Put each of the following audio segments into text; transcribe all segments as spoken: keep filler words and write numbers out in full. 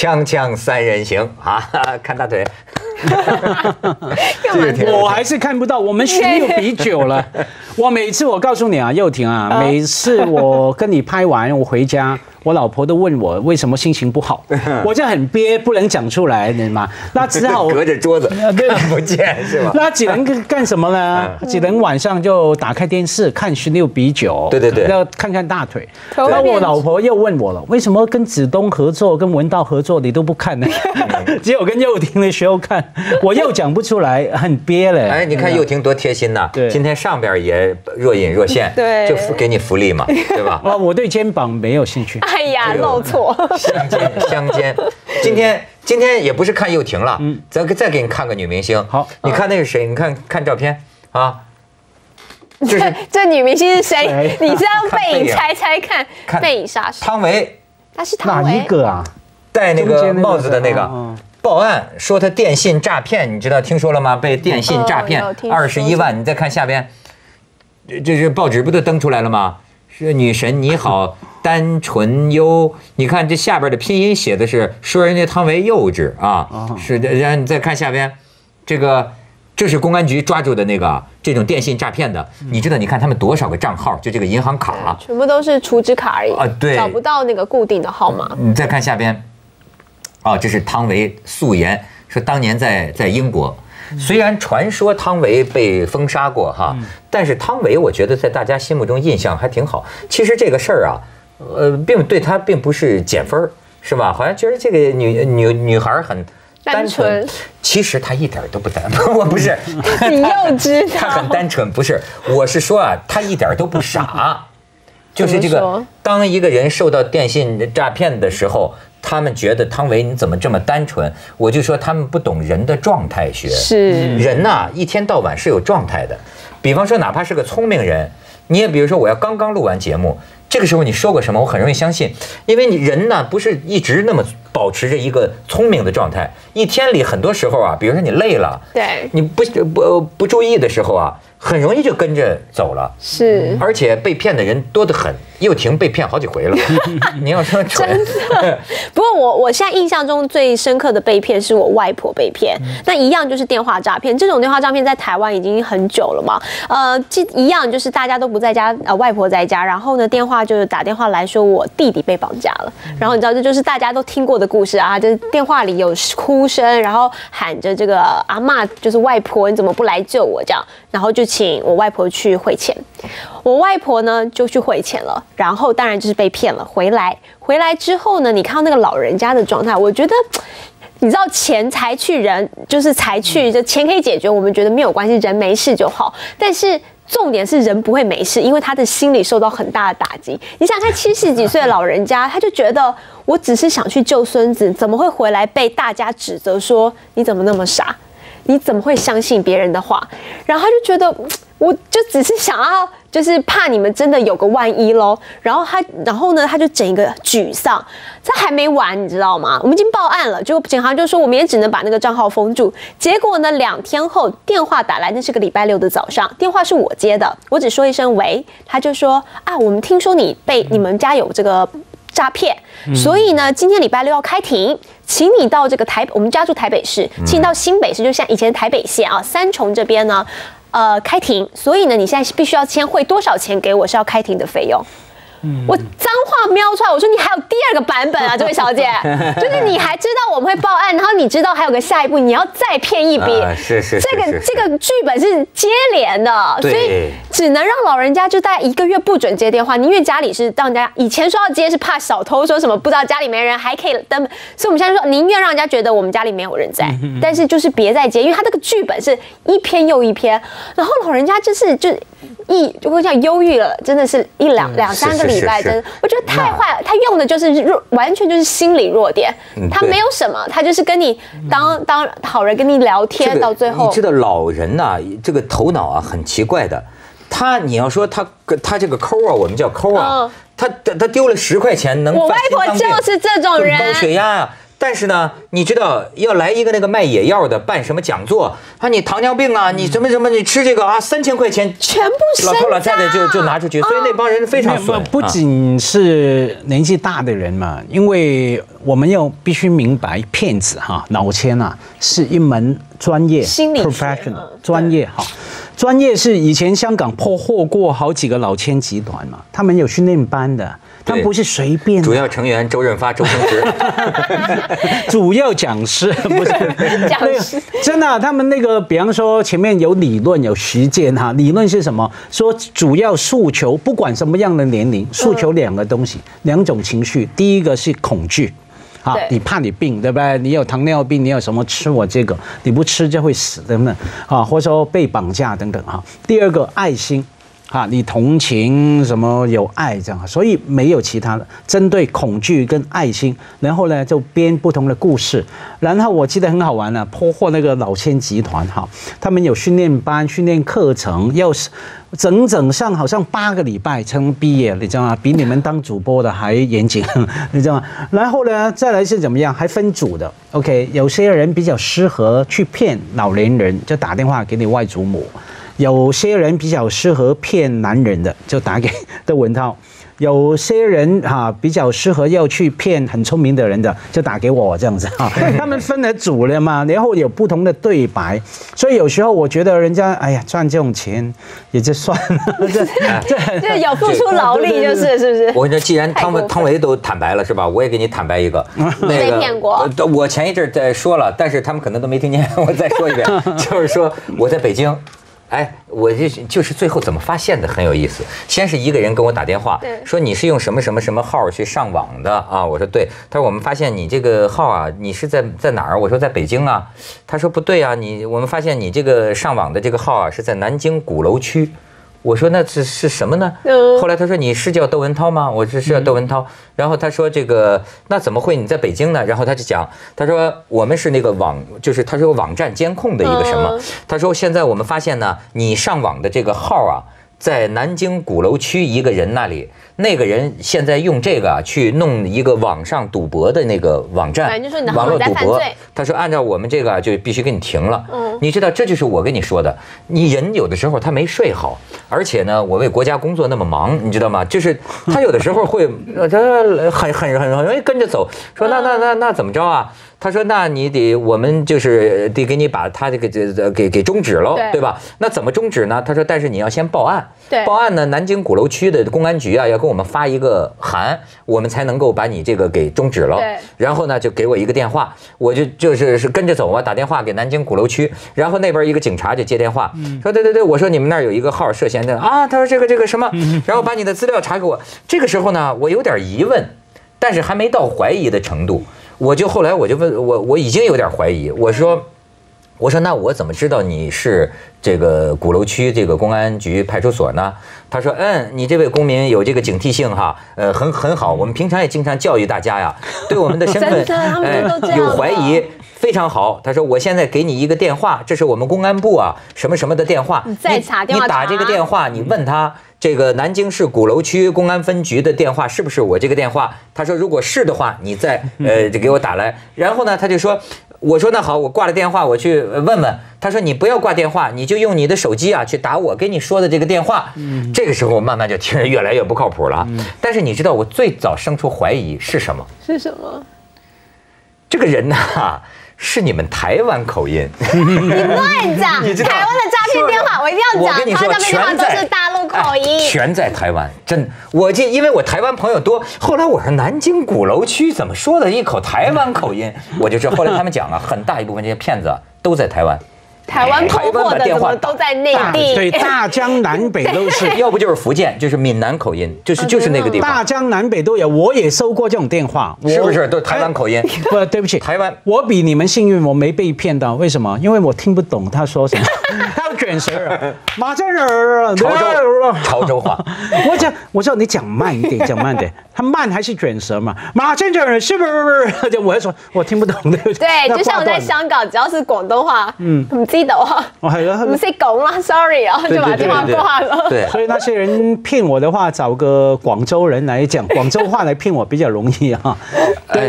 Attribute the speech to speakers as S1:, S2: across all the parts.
S1: 锵锵三人行啊，看大腿。
S2: 我还是看不到，我们十六比九了。我每次我告诉你啊，佑廷啊，每次我跟你拍完，我回家，我老婆都问我为什么心情不好，我就很憋，不能讲出来，你嘛，那只好
S1: 隔着桌子看不见是吧？
S2: 那只能干什么呢？只能晚上就打开电视看十六比九，
S1: 对对对，
S2: 要看看大腿。那我老婆又问我了，为什么跟子东合作、跟文道合作你都不看呢？只有跟佑廷的时候看，我又讲不出来，很憋嘞。
S1: 哎，你看佑廷多贴心呐！今天上边也若隐若现，
S3: 对，
S1: 就给你福利嘛，对吧？
S2: 啊，我对肩膀没有兴趣。
S3: 哎呀，弄错。
S1: 相间相间，今天今天也不是看佑廷了，嗯，再再给你看个女明星。
S2: 好，
S1: 你看那是谁？你看看照片啊。
S3: 这这女明星是谁？你是要背影猜猜看？背影杀手。
S1: 汤唯。
S3: 她是汤唯。
S2: 哪一个啊？
S1: 戴那个帽子的那个。报案说他电信诈骗，你知道听说了吗？被电信诈骗二十一万。你再看下边，这是报纸不都登出来了吗？是女神你好，单纯优。你看这下边的拼音写的是说人家汤唯幼稚啊，是的。然后你再看下边，这个这是公安局抓住的那个这种电信诈骗的。你知道？你看他们多少个账号？就这个银行卡，
S3: 全部都是储值卡而已
S1: 啊，对，
S3: 找不到那个固定的号码。
S1: 你再看下边。哦，这是汤唯素颜，说当年在在英国，虽然传说汤唯被封杀过哈，但是汤唯我觉得在大家心目中印象还挺好。其实这个事儿啊，呃，并对她并不是减分，是吧？好像觉得这个女女女孩很单纯，其实她一点都不单纯，我不是，
S3: 你又知道
S1: 她很单纯，不是，我是说啊，她一点都不傻，就是这个，当一个人受到电信诈骗的时候。他们觉得汤唯你怎么这么单纯？我就说他们不懂人的状态学。
S3: 是
S1: 人呐、啊，一天到晚是有状态的。比方说，哪怕是个聪明人，你也比如说，我要刚刚录完节目，这个时候你说过什么，我很容易相信，因为你人呢不是一直那么保持着一个聪明的状态。一天里很多时候啊，比如说你累了，
S3: 对，
S1: 你不不不注意的时候啊，很容易就跟着走了。
S3: 是，
S1: 而且被骗的人多得很。佑廷被骗好几回了，你要说
S3: 真的。不过我我现在印象中最深刻的被骗是我外婆被骗，那一样就是电话诈骗。这种电话诈骗在台湾已经很久了嘛，呃，一样就是大家都不在家，呃，外婆在家，然后呢电话就是打电话来说我弟弟被绑架了，然后你知道这就是大家都听过的故事啊，就是电话里有哭声，然后喊着这个阿嬷就是外婆你怎么不来救我这样，然后就请我外婆去汇钱，我外婆呢就去汇钱了。然后当然就是被骗了，回来回来之后呢，你看到那个老人家的状态，我觉得，你知道钱财去人就是财去，这钱可以解决，我们觉得没有关系，人没事就好。但是重点是人不会没事，因为他的心理受到很大的打击。你想看七十几岁的老人家，他就觉得我只是想去救孙子，怎么会回来被大家指责说你怎么那么傻？你怎么会相信别人的话？然后他就觉得，我就只是想要，就是怕你们真的有个万一咯。然后他，然后呢，他就整个沮丧。这还没完，你知道吗？我们已经报案了，结果警察就说我们也只能把那个账号封住。结果呢，两天后电话打来，那是个礼拜六的早上，电话是我接的，我只说一声喂，他就说啊，我们听说你被你们家有这个诈骗，所以呢，今天礼拜六要开庭。请你到这个台，我们家住台北市，请你到新北市，就像以前台北县啊，三重这边呢，呃，开庭。所以呢，你现在必须要先汇多少钱给我，是要开庭的费用。我脏话瞄出来，我说你还有第二个版本啊，这位小姐，就是你还知道我们会报案，然后你知道还有个下一步，你要再骗一笔，
S1: 啊、是是是
S3: 这个
S1: 是是
S3: 这个剧本是接连的，所以只能让老人家就大概一个月不准接电话，因为家里是让人家以前说要接是怕小偷说什么不知道家里没人还可以登，所以我们现在说宁愿让人家觉得我们家里没有人在，但是就是别再接，因为他这个剧本是一篇又一篇，然后老人家就是就一就会像忧郁了，真的是一两两三个礼拜，真的我觉得太坏了。他用的就是弱，完全就是心理弱点，他没有什么，他就是跟你当当好人跟你聊天，到最后
S1: 你知道老人呐、啊，这个头脑啊很奇怪的。他你要说他他这个抠啊，我们叫抠啊，他他丢了十块钱能。
S3: 我外婆就是这种人，
S1: 高血压啊。 但是呢，你知道要来一个那个卖野药的办什么讲座啊？你糖尿病啊，你什么什么，你吃这个啊，三千块钱
S3: 全部
S1: 老头老太太就就拿出去，所以那帮人非常损。
S2: 不仅是年纪大的人嘛，因为我们要必须明白，骗子哈脑签啊是一门专业 professional 专业哈。专业是以前香港破获过好几个老千集团嘛，他们有训练班的，他们不是随便的。
S1: 主要成员周润发、周星驰，
S2: 主要讲师不是
S3: 讲师，
S2: 真的、啊，他们那个，比方说前面有理论有实践哈，理论是什么？说主要诉求，不管什么样的年龄，诉求两个东西，两种情绪，第一个是恐惧。啊，你怕你病，对不对？你有糖尿病，你有什么吃我这个，你不吃就会死，等等，啊，或者说被绑架等等哈。第二个爱心，啊，你同情什么有爱这样，所以没有其他的，针对恐惧跟爱心，然后呢就编不同的故事。然后我记得很好玩啊，破获那个老千集团哈，他们有训练班、训练课程，要整整上好像八个礼拜才能毕业，你知道吗？比你们当主播的还严谨，你知道吗？然后呢，再来是怎么样？还分组的。OK， 有些人比较适合去骗老年人，就打电话给你外祖母；有些人比较适合骗男人的，就打给窦文涛。有些人哈、啊、比较适合要去骗很聪明的人的，就打给我这样子哈、啊。他们分了组了嘛，然后有不同的对白，所以有时候我觉得人家哎呀赚这种钱也就算了，这
S3: 这这有付出劳力就是是不是？
S1: 我跟你说，既然汤唯汤唯都坦白了是吧？我也给你坦白一个，
S3: 那个骗过。
S1: 我前一阵在说了，但是他们可能都没听见，我再说一遍，就是说我在北京。哎，我这就是最后怎么发现的很有意思。先是一个人跟我打电话，说你是用什么什么什么号去上网的啊？我说对。他说我们发现你这个号啊，你是在在哪儿？我说在北京啊。他说不对啊，你我们发现你这个上网的这个号啊是在南京鼓楼区。我说那是是什么呢？后来他说你是叫窦文涛吗？我说是叫窦文涛。然后他说这个那怎么会你在北京呢？然后他就讲，他说我们是那个网，就是他说网站监控的一个什么？他说现在我们发现呢，你上网的这个号啊，在南京鼓楼区一个人那里。那个人现在用这个啊去弄一个网上赌博的那个网站，网络赌博。他说按照我们这个啊就必须给你停了。嗯，你知道这就是我跟你说的，你人有的时候他没睡好，而且呢我为国家工作那么忙，你知道吗？就是他有的时候会呃很很很很容易跟着走，说那那那那怎么着啊？他说那你得我们就是得给你把他这个这给给终止了，对吧？那怎么终止呢？他说但是你要先报案，报案呢南京鼓楼区的公安局啊要给我们发一个函，我们才能够把你这个给终止了。然后呢就给我一个电话，我就就是是跟着走啊，打电话给南京鼓楼区，然后那边一个警察就接电话，说对对对，我说你们那儿有一个号涉嫌的啊，他说这个这个什么，然后把你的资料查给我。这个时候呢我有点疑问，但是还没到怀疑的程度。我就后来我就问我我已经有点怀疑，我说我说那我怎么知道你是这个鼓楼区这个公安局派出所呢？他说嗯，你这位公民有这个警惕性哈，呃很很好，我们平常也经常教育大家呀，对我们的身份
S3: 哎
S1: 有怀疑。非常好，他说我现在给你一个电话，这是我们公安部啊什么什么的电话，
S3: 你再查电话，
S1: 你打这个电话，你问他这个南京市鼓楼区公安分局的电话是不是我这个电话？他说如果是的话，你再呃就给我打来。然后呢，他就说，我说那好，我挂了电话，我去问问。他说你不要挂电话，你就用你的手机啊去打我给你说的这个电话。这个时候我慢慢就听着越来越不靠谱了。但是你知道我最早生出怀疑是什么？
S3: 是什么？
S1: 这个人呐、啊。是你们台湾口音，
S3: 你乱讲！台湾的诈骗电话我一定要讲，他诈骗电话都是大陆口音，
S1: 全在台湾。真，我这因为我台湾朋友多，后来我说南京鼓楼区怎么说的一口台湾口音，我就知道。后来他们讲啊，很大一部分这些骗子啊都在台湾。
S3: 台湾破获的怎么都在内地？
S2: 对，大江南北都是，
S1: 要不就是福建，就是闽南口音，就是就是那个地方。
S2: 大江南北都有，我也收过这种电话，
S1: 是不是都是台湾口音？
S2: 不，对不起，
S1: 台湾。
S2: 我比你们幸运，我没被骗到。为什么？因为我听不懂他说什么，他要卷舌儿，马正儿，
S1: 潮州潮州话。
S2: 我讲，我说你讲慢一点，讲慢点。他慢还是卷舌嘛？马正儿是不是？就我说我听不懂，对不对？
S3: 对，就像我在香港，只要是广东话，嗯，唔知道啊。唔識講啦 ，sorry 啊，就把電話掛了。
S2: 對，所以那些人騙我的話，找個廣州人來講廣州話來騙我比較容易啊。
S1: 哎，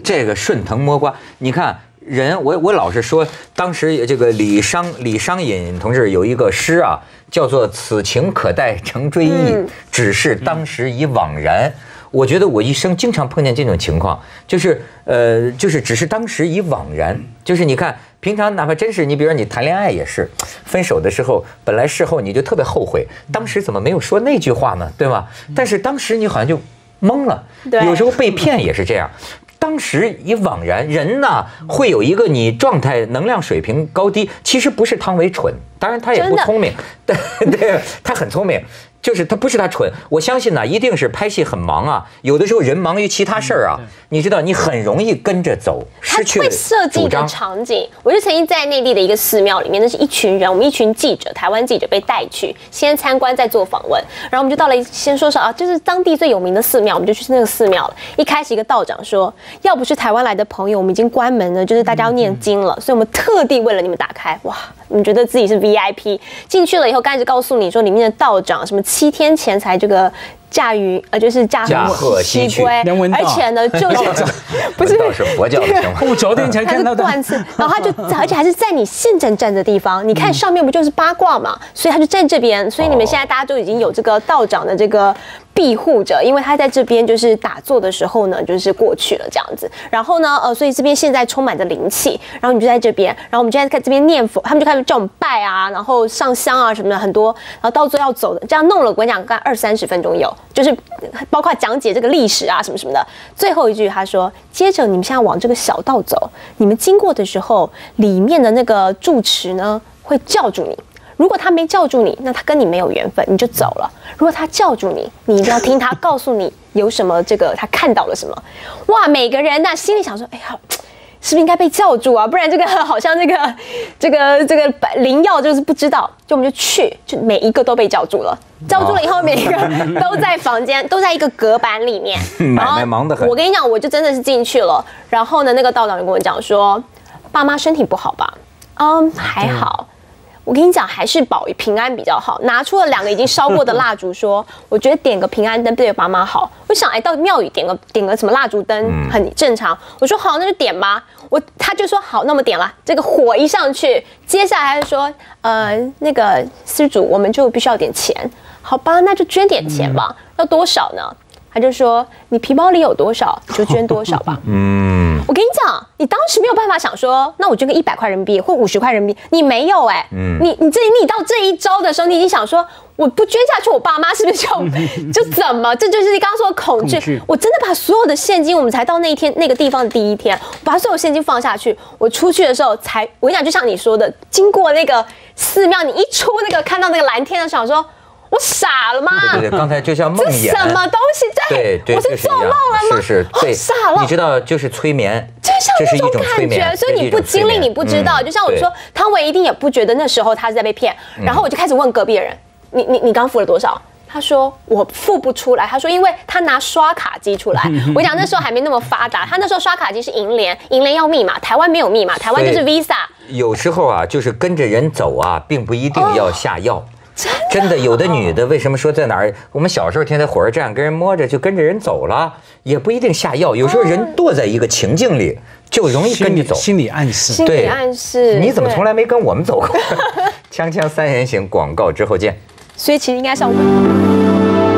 S1: 这个顺藤摸瓜，你看。人，我我老是说，当时这个李商李商隐同志有一个诗啊，叫做“此情可待成追忆，嗯、只是当时已惘然”。我觉得我一生经常碰见这种情况，就是呃，就是只是当时已惘然。就是你看，平常哪怕真是你，比如说你谈恋爱也是，分手的时候，本来事后你就特别后悔，当时怎么没有说那句话呢？对吧？但是当时你好像就懵了。有时候被骗也是这样。当时已惘然，人呢会有一个你状态、能量水平高低，其实不是汤唯蠢，当然他也不聪明，对对，他很聪明。就是他不是他蠢，我相信呢，一定是拍戏很忙啊。有的时候人忙于其他事儿啊，你知道，你很容易跟着走，失去了主张。他会设计一个
S3: 场景。我就曾经在内地的一个寺庙里面，那是一群人，我们一群记者，台湾记者被带去，先参观，再做访问。然后我们就到了，先说说啊，就是当地最有名的寺庙，我们就去那个寺庙了。一开始一个道长说，要不是台湾来的朋友，我们已经关门了，就是大家要念经了，所以我们特地为了你们打开。哇，你觉得自己是 V I P， 进去了以后，开始告诉你说里面的道长什么七天前才这个驾驭呃，就是驾鹤西归，而且呢，就是
S1: 不是是佛教的称呼，
S2: 我昨天才看到的
S3: 断次，然后他就而且还是在你现正站的地方，你看上面不就是八卦嘛，所以他就站这边，所以你们现在大家都已经有这个道长的这个庇护着，因为他在这边就是打坐的时候呢，就是过去了这样子。然后呢，呃，所以这边现在充满着灵气，然后你就在这边，然后我们就在这边念佛，他们就开始叫我们拜啊，然后上香啊什么的很多，然后到最后要走的，这样弄了我跟你讲，大概二三十分钟有，就是包括讲解这个历史啊什么什么的。最后一句他说，接着你们现在往这个小道走，你们经过的时候，里面的那个住持呢会叫住你。如果他没叫住你，那他跟你没有缘分，你就走了。如果他叫住你，你一定要听他告诉你有什么这个他看到了什么。哇，每个人呢心里想说，哎呀，是不是应该被叫住啊？不然这个好像这个这个这个灵药就是不知道，就我们就去，就每一个都被叫住了。叫住了以后，每一个都在房间，都在一个隔板里面。
S1: 买卖忙得很。
S3: 我跟你讲，我就真的是进去了。然后呢，那个道长就跟我讲说，爸妈身体不好吧？嗯，还好。我跟你讲，还是保平安比较好。拿出了两个已经烧过的蜡烛，说：“我觉得点个平安灯对爸妈好。”我想，哎，到庙宇点个点个什么蜡烛灯很正常。我说好，那就点吧。我他就说好，那么点了。这个火一上去，接下来就说，呃，那个施主，我们就必须要点钱，好吧？那就捐点钱吧。要多少呢？他就说：“你皮包里有多少，就捐多少吧。”嗯，我跟你讲，你当时没有办法想说，那我捐个一百块人民币或五十块人民币，你没有哎、欸。嗯，你你这你到这一招的时候，你已经想说，我不捐下去，我爸妈是不是就就怎么？这就是你刚刚说的恐惧。恐惧我真的把所有的现金，我们才到那一天那个地方的第一天，把所有现金放下去。我出去的时候才，我跟你讲，就像你说的，经过那个寺庙，你一出那个看到那个蓝天的时候，想说。我傻了吗？
S1: 对对对，刚才就像梦魇，
S3: 这什么东西？
S1: 对对，
S3: 我是做梦了吗？
S1: 是是，对，
S3: 傻了。
S1: 你知道，就是催眠，
S3: 就像那种感觉，所以你不经历，你不知道。就像我说，汤唯一定也不觉得那时候他是在被骗。然后我就开始问隔壁的人：“你你你刚付了多少？”他说：“我付不出来。”他说：“因为他拿刷卡机出来。”我讲那时候还没那么发达，他那时候刷卡机是银联，银联要密码，台湾没有密码，台湾就是 Visa。
S1: 有时候啊，就是跟着人走啊，并不一定要下药。真的，有的女的为什么说在哪儿？我们小时候天天火车站跟人摸着就跟着人走了，也不一定下药。有时候人堕在一个情境里，就容易跟着走。
S2: 心理暗示，
S3: 心理暗示。
S1: 你怎么从来没跟我们走过？锵锵三人行，广告之后见。
S3: 所以其实应该是要问。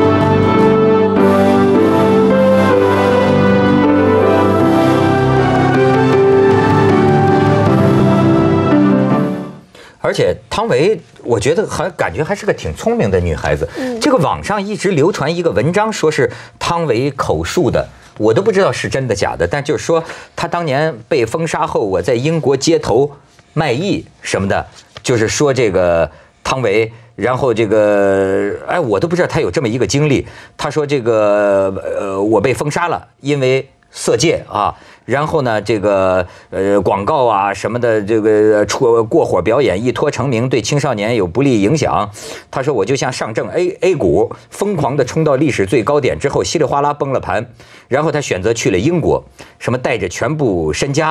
S1: 而且汤唯，我觉得还感觉还是个挺聪明的女孩子。嗯、这个网上一直流传一个文章，说是汤唯口述的，我都不知道是真的假的。但就是说，她当年被封杀后，我在英国街头卖艺什么的，就是说这个汤唯，然后这个哎，我都不知道她有这么一个经历。她说这个呃，我被封杀了，因为色戒啊。然后呢，这个呃广告啊什么的，这个出过火表演一脱成名，对青少年有不利影响。他说我就像上证 A A 股疯狂的冲到历史最高点之后，稀里哗啦崩了盘。然后他选择去了英国，什么带着全部身家，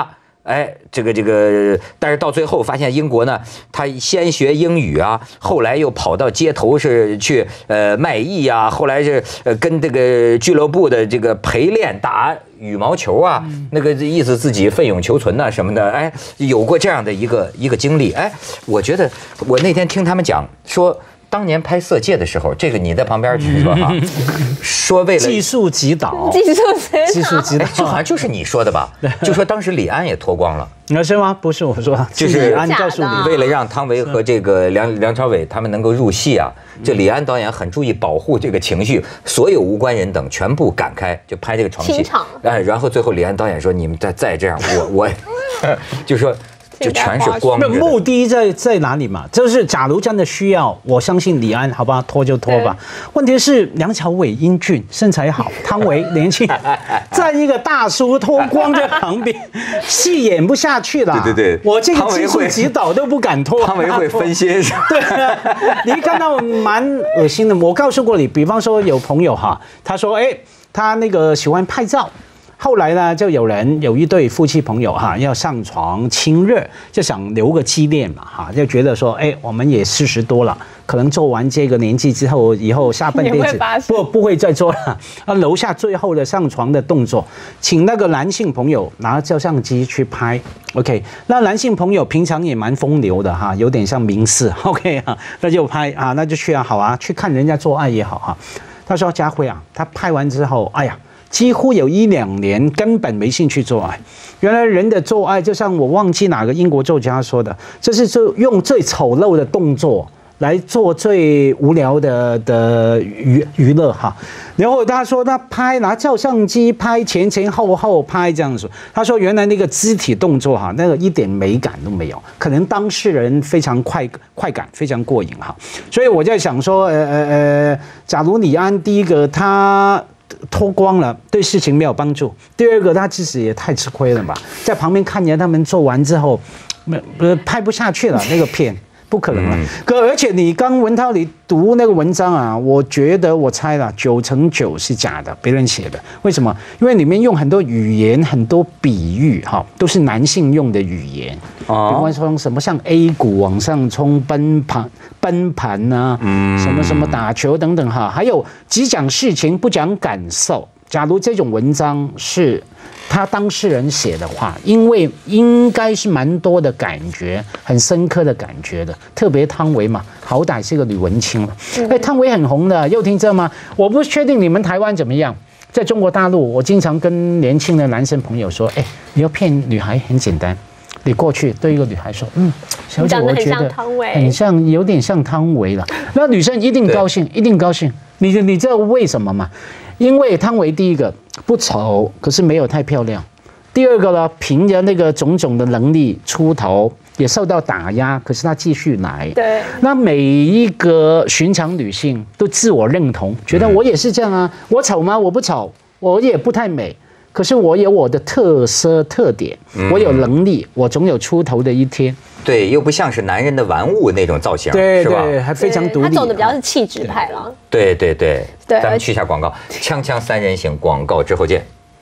S1: 哎，这个这个，但是到最后发现英国呢，他先学英语啊，后来又跑到街头是去呃卖艺啊，后来是呃跟这个俱乐部的这个陪练打羽毛球啊，那个意思自己奋勇求存呐、啊、什么的，哎，有过这样的一个一个经历。哎，我觉得我那天听他们讲说。当年拍《色戒》的时候，这个你在旁边去说哈，说为了
S2: 技术击倒，
S3: 技术
S2: 技术击倒，
S1: 这好像就是你说的吧？就说当时李安也脱光了，
S2: 那是吗？不是我说，
S1: 就是
S2: 李安告诉你，
S1: 为了让汤唯和这个梁梁朝伟他们能够入戏啊，这李安导演很注意保护这个情绪，所有无关人等全部赶开，就拍这个床戏。哎，然后最后李安导演说：“你们再再这样，我我，就说。”就全是光着的。
S2: 目的在在哪里嘛？就是假如真的需要，我相信李安，好吧，拖就拖吧。问题是梁朝伟英俊，身材好，汤唯年轻，在一个大叔脱光在旁边，戏演不下去了。
S1: 对对对，
S2: 我这个技术指导都不敢拖。
S1: 汤唯会分析。
S2: 对，你看到蛮恶心的。我告诉过你，比方说有朋友哈，他说，哎，他那个喜欢拍照。后来呢，就有人有一对夫妻朋友哈，要上床亲热，就想留个纪念嘛哈，就觉得说，哎，我们也四十多了，可能做完这个年纪之后，以后下半辈子不不会再做了，啊，留下最后的上床的动作，请那个男性朋友拿照相机去拍 ，OK， 那男性朋友平常也蛮风流的哈，有点像明示 ，OK 啊，那就拍啊，那就去啊，好啊，去看人家做爱也好哈。他说家辉啊，他拍完之后，哎呀。几乎有一两年根本没兴趣做爱。原来人的做爱，就像我忘记哪个英国作家说的，这是就用最丑陋的动作来做最无聊的的娱娱乐哈。然后他说他拍拿照相机拍前前后后拍这样子，他说原来那个肢体动作哈，那个一点美感都没有，可能当事人非常快快感非常过瘾哈。所以我在想说，呃呃呃，假如李安第一个他。脱光了，对事情没有帮助。第二个，他自己也太吃亏了吧，在旁边看见他们做完之后，没呃拍不下去了那个片。不可能了，可而且你刚文涛你读那个文章啊，我觉得我猜了九成九是假的，别人写的。为什么？因为里面用很多语言、很多比喻，哈，都是男性用的语言。哦，比方说什么像 A 股往上冲、奔盘、奔盘啊，嗯，什么什么打球等等哈，还有只讲事情不讲感受。假如这种文章是他当事人写的话，因为应该是蛮多的感觉，很深刻的感觉的。特别汤唯嘛，好歹是个女文青了。哎，汤唯很红的，又听这吗？我不确定你们台湾怎么样。在中国大陆，我经常跟年轻的男生朋友说，哎，你要骗女孩很简单，你过去对一个女孩说，嗯，小姐，我觉得很像，有点像汤唯了。那女生一定高兴，一定高兴。你你知道为什么吗？因为汤唯第一个不丑，可是没有太漂亮；第二个呢，凭着那个种种的能力出头，也受到打压，可是她继续来。对，那每一个寻常女性都自我认同，觉得我也是这样啊。我丑吗？我不丑，我也不太美，可是我有我的特色特点，我有能力，我总有出头的一天。
S1: 对，又不像是男人的玩物那种造型，
S2: 对
S1: 是吧？
S2: 对，还非常独立。
S3: 他走的比较是气质派了。
S1: 对对对，对，咱们去一下广告，锵锵三人行，广告之后见。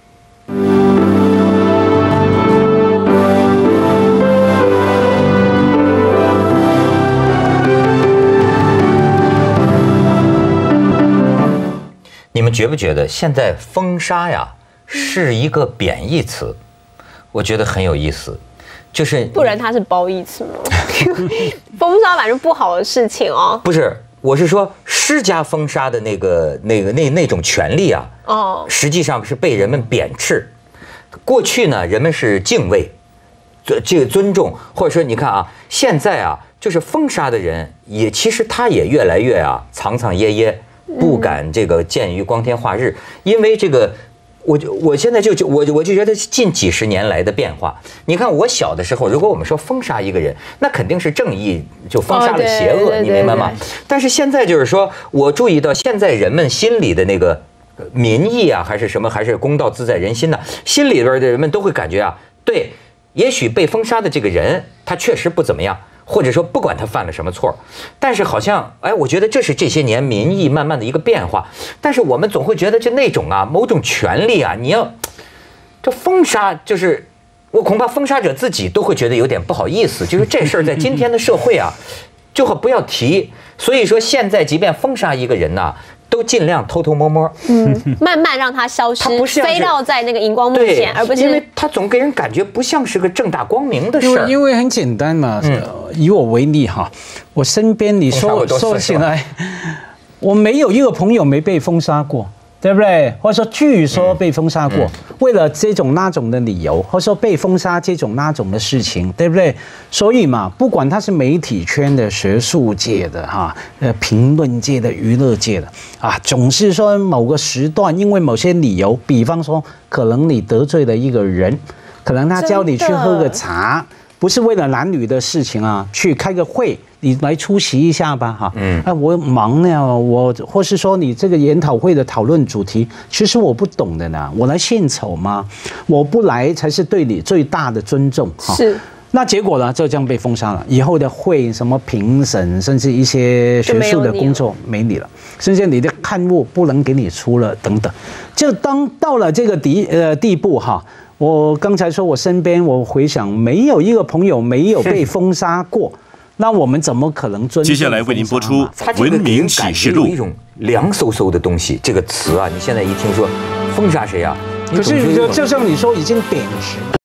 S1: 你们觉不觉得现在封杀呀是一个贬义词？我觉得很有意思。就是，
S3: 不然它是褒义词吗？封杀反正不好的事情哦。
S1: 不是，我是说施加封杀的那个、那个、那那种权利啊，哦，实际上是被人们贬斥。过去呢，人们是敬畏、这个尊重，或者说你看啊，现在啊，就是封杀的人也其实他也越来越啊藏藏掖掖，不敢这个见于光天化日，因为这个。我就我现在就就我我就觉得近几十年来的变化，你看我小的时候，如果我们说封杀一个人，那肯定是正义就封杀了邪恶，你明白吗？但是现在就是说，我注意到现在人们心里的那个民意啊，还是什么，还是公道自在人心呢？心里边的人们都会感觉啊，对，也许被封杀的这个人他确实不怎么样。或者说不管他犯了什么错，但是好像哎，我觉得这是这些年民意慢慢的一个变化。但是我们总会觉得就那种啊，某种权利啊，你要这封杀就是， 我恐怕封杀者自己都会觉得有点不好意思，就是这事儿在今天的社会啊，就不要提。所以说现在即便封杀一个人呐、啊。都尽量偷偷摸摸，
S3: 嗯，慢慢让它消失，它不是飞到在那个荧光幕前，而不是
S1: 因为它总给人感觉不像是个正大光明的事儿。
S2: 因为很简单嘛，嗯、以我为例哈，我身边你说说起来，我没有一个朋友没被封杀过。对不对？或者说，据说被封杀过，嗯嗯、为了这种那种的理由，或者说被封杀这种那种的事情，对不对？所以嘛，不管他是媒体圈的、学术界的、哈呃评论界的、娱乐界的啊，总是说某个时段因为某些理由，比方说可能你得罪了一个人，可能他叫你去喝个茶，不是为了男女的事情啊，去开个会。你来出席一下吧，哈，嗯，啊，我忙呢，我或是说你这个研讨会的讨论主题，其实我不懂的呢，我来献丑吗？我不来才是对你最大的尊重，哈。
S3: 是。
S2: 那结果呢，就这样被封杀了。以后的会什么评审，甚至一些学术的工作没你了，甚至你的刊物不能给你出了，等等。就当到了这个地呃地步哈，我刚才说我身边，我回想没有一个朋友没有被封杀过。那我们怎么可能尊重？
S4: 接下来为您播出《文明启示录》。
S1: 有一种凉飕飕的东西，这个词啊，你现在一听说封杀谁啊？
S2: 可是就像你说，已经贬值了。